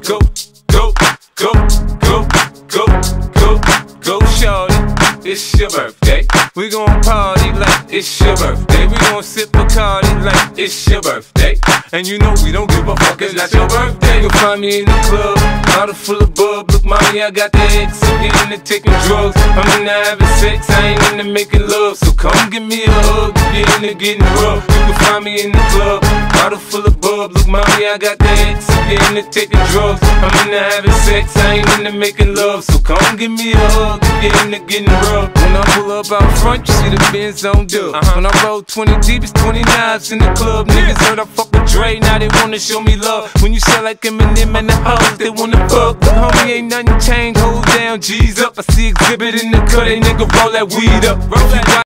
Go, go, go, go, go, go, go, shorty. It's your birthday. We gon' party like it's your birthday. We gon' sip Bacardi like it's your birthday. And you know we don't give a fuck, it's not your birthday. You'll find me in the club, bottle full of bub. Look, mommy, I got the X, I'm getting into taking drugs. I'm into having sex, I ain't into making love. So come give me a hug, get into getting rough. You can find me in the club, bottle full of bub. Look, mommy, I got the X, I'm getting into taking drugs. I'm into having sex, I ain't into making love. So come give me a hug, get into getting rough. When I pull up out front, you see the Benz on dub. When I roll 20 deep, it's 20 knives in the club. Niggas heard I fuck with Dre, now they wanna show me love. When you sell like Eminem and the hoes, they wanna fuck. But homie, ain't nothing changed, hold down, G's up. I see exhibit in the cut, they nigga roll that weed up.